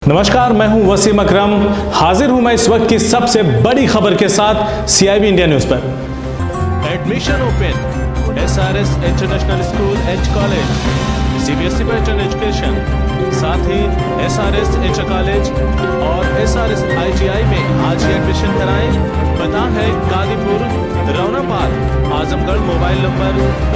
नमस्कार, मैं हूं वसीम अकरम। हाजिर हूं मैं इस वक्त की सबसे बड़ी खबर के साथ सीआईबी इंडिया न्यूज पर। Admission open SRS international school and college, CBSE pattern education, साथ ही एसआरएस इंटर कॉलेज और एसआरएस आईटीआई में आज ही एडमिशन कराएं। पता है कादीपुर, रौनापाल, आजमगढ़। Mobile number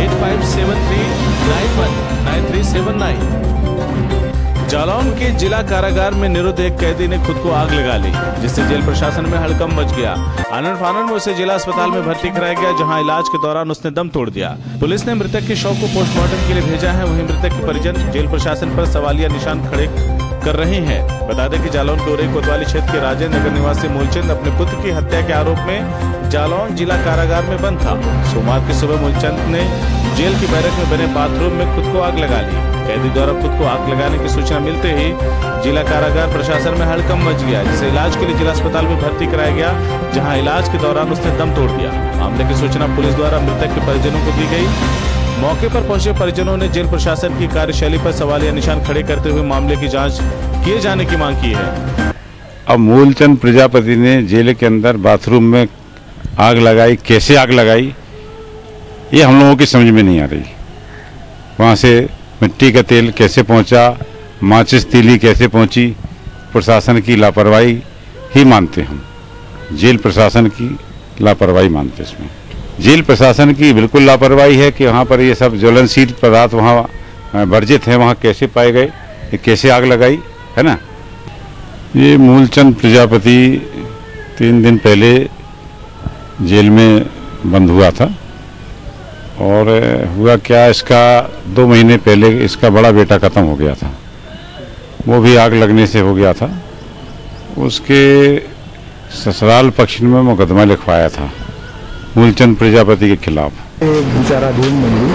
8573919379। जालौन के जिला कारागार में निरुद्ध एक कैदी ने खुद को आग लगा ली, जिससे जेल प्रशासन में हड़कंप मच गया। आनन फानन में उसे जिला अस्पताल में भर्ती कराया गया, जहां इलाज के दौरान उसने दम तोड़ दिया। पुलिस ने मृतक के शव को पोस्टमार्टम के लिए भेजा है। वहीं मृतक के परिजन जेल प्रशासन पर सवालिया निशान खड़े कर रहे हैं। बता दें कि जालौन के कोतवाली क्षेत्र के राजेंद्र नगर निवासी मूलचंद अपने पुत्र की हत्या के आरोप में जालौन जिला कारागार में बंद था। सोमवार की सुबह मूलचंद ने जेल की बैरक में बने बाथरूम में खुद को आग लगा ली। कैदी द्वारा खुद को आग लगाने की सूचना मिलते ही जिला कारागार प्रशासन में हड़कंप मच गया, जिसे इलाज के लिए जिला अस्पताल में भर्ती कराया गया, जहां इलाज के दौरान उसने दम तोड़ दिया। मामले की सूचना पुलिस द्वारा मृतक के परिजनों को दी गई। मौके पर पहुंचे परिजनों ने जेल प्रशासन की कार्यशैली पर सवालिया निशान खड़े करते हुए मामले की जांच किए जाने की मांग की है। अब मूलचंद प्रजापति ने जेल के अंदर बाथरूम में आग लगाई, कैसे आग लगाई ये हम लोगों की समझ में नहीं आ रही। वहाँ से मिट्टी का तेल कैसे पहुंचा, माचिस तीली कैसे पहुंची, प्रशासन की लापरवाही ही मानते हम। जेल प्रशासन की लापरवाही मानते इसमें। जेल प्रशासन की बिल्कुल लापरवाही है कि वहाँ पर ये सब ज्वलनशील पदार्थ वहाँ वर्जित हैं, वहाँ कैसे पाए गए, ये कैसे आग लगाई, है ना। ये मूलचंद प्रजापति 3 दिन पहले जेल में बंद हुआ था और हुआ क्या, इसका 2 महीने पहले इसका बड़ा बेटा खत्म हो गया था। वो भी आग लगने से हो गया था। उसके ससुराल पक्ष में मुकदमा लिखवाया था मूलचंद प्रजापति के खिलाफ। एक बेचारा जो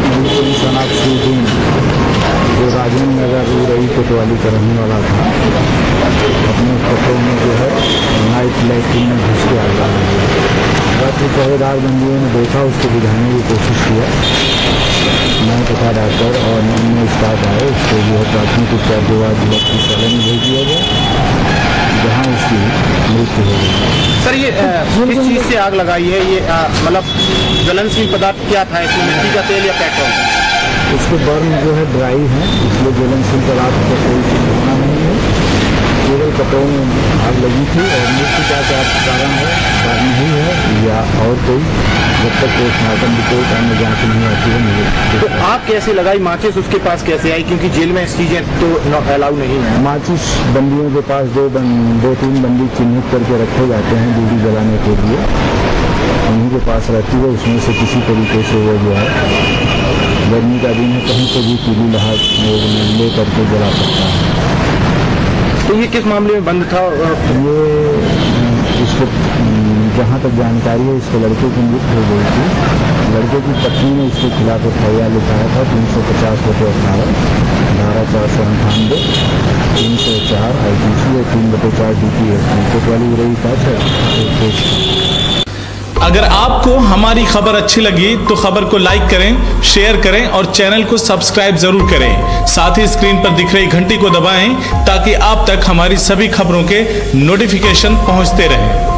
राजेंद्र नगर रही कोतवाली का रहने वाला था, अपने कपड़ों में जो है नाइट लाइटिंग में घुस के आग लगा दिया। बाकी पहरेदार बंदियों ने देखा, उसको बुझाने की कोशिश किया। मैं तथा डॉक्टर और अन्य स्टाफ आए, उसको जो है प्राथमिक उपचार के बाद जिला चिकित्सालय में भेज दिया गया, जहाँ उसकी मृत्यु हो गई। सर, ये किस चीज़ से आग लगाई है? ये मतलब ज्वलनशील पदार्थ क्या था इसमें, मिट्टी का तेल या पेट्रोल? उसके बर्न जो है ड्राई है, इसलिए ज्वलनशील पदार्थ का कोई घटना नहीं है। केवल कपड़ों में आग लगी थी और मृत्यु का क्या कारण है, कारण नहीं है या और कोई, जब तक पोस्टमार्टम रिपोर्ट अन्य जाँच नहीं आती है मुझे। तो आग कैसे लगाई, माचिस उसके पास कैसे आई? क्योंकि जेल में इस चीज़ें तो अलाउ नहीं है। माचिस बंदियों के पास 2-3 बंदी चिन्हित करके रखे जाते हैं बीड़ी जलाने के लिए, उन्हीं के पास रहती है। उसमें से किसी तरीके से वो जो है, गर्मी का दिन है, कहीं से भी पीली लहर ले करके जला सकता है। तो ये किस मामले में बंद था? ये इसको जहाँ तक जानकारी है, इसके लड़के की मृत्यु हो गई थी। लड़के की पत्नी ने इसके खिलाफ एफआईआर लिखाया था 350/18, धारा 498, 304 IPC और 3/4 DPS कोतवाली रही था। अगर आपको हमारी खबर अच्छी लगी तो खबर को लाइक करें, शेयर करें और चैनल को सब्सक्राइब जरूर करें। साथ ही स्क्रीन पर दिख रही घंटी को दबाएं ताकि आप तक हमारी सभी खबरों के नोटिफिकेशन पहुंचते रहें।